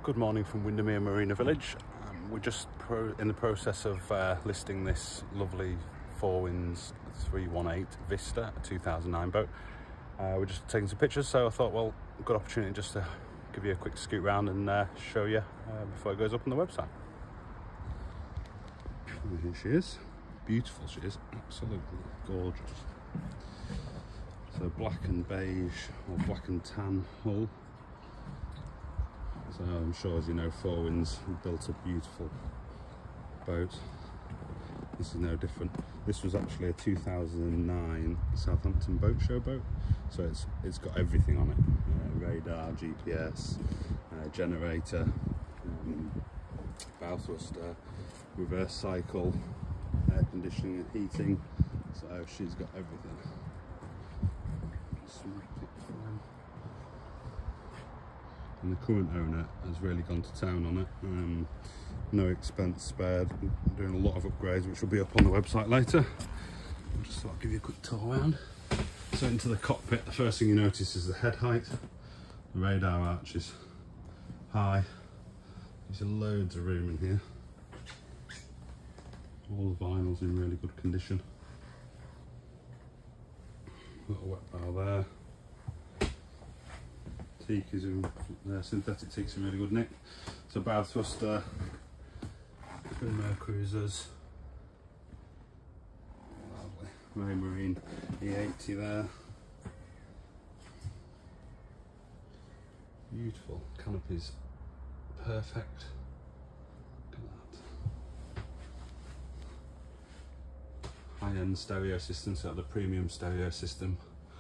Good morning from Windermere Marina Village. We're just in the process of listing this lovely Four Winds 318 Vista, a 2009 boat. We're just taking some pictures, so I thought, well, good opportunity just to give you a quick scoot round and show you before it goes up on the website. And here she is. Beautiful she is, absolutely gorgeous. So black and beige or black and tan hull. So I'm sure, as you know, Four Winds built a beautiful boat. This is no different. This was actually a 2009 Southampton boat show boat, so it's got everything on it: radar, GPS, generator, bow thruster, reverse cycle, air conditioning and heating. So she's got everything. And the current owner has really gone to town on it. No expense spared. I'm doing a lot of upgrades, which will be up on the website later. I'll just sort of give you a quick tour around. So into the cockpit, the first thing you notice is the head height. The radar arch is high. There's loads of room in here. All the vinyl's in really good condition. Little wet bar there. Teak is in, synthetic teak's in really good nick. So bow thruster, twin cruisers, lovely Raymarine E80 there. Beautiful canopies, perfect. Look at that. High-end stereo system, so the premium stereo system.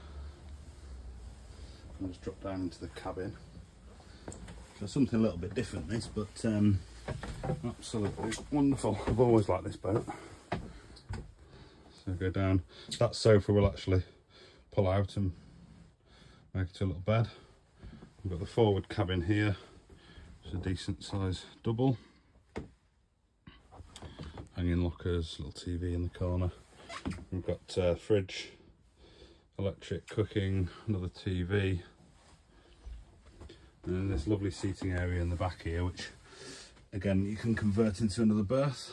I'll just drop down into the cabin. So something a little bit different this, but absolutely wonderful. I've always liked this boat. So go down. That sofa will actually pull out and make it a little bed. We've got the forward cabin here. It's a decent size double. Hanging lockers, little TV in the corner. We've got fridge, electric cooking, another TV, and then this lovely seating area in the back here, which again you can convert into another berth.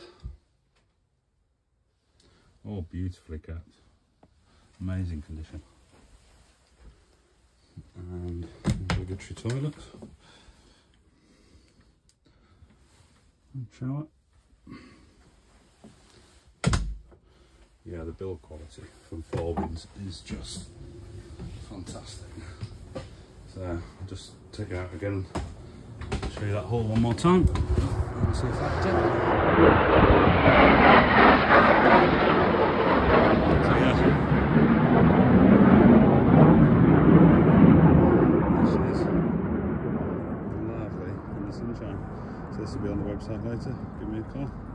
All beautifully kept, amazing condition. And obligatory toilet and shower. Yeah, the build quality from Four Winds is just fantastic. So I'll just take it out again and show you that hull one more time and see if that's it. So yeah, there she is, lovely in the sunshine. So this will be on the website later. Give me a call.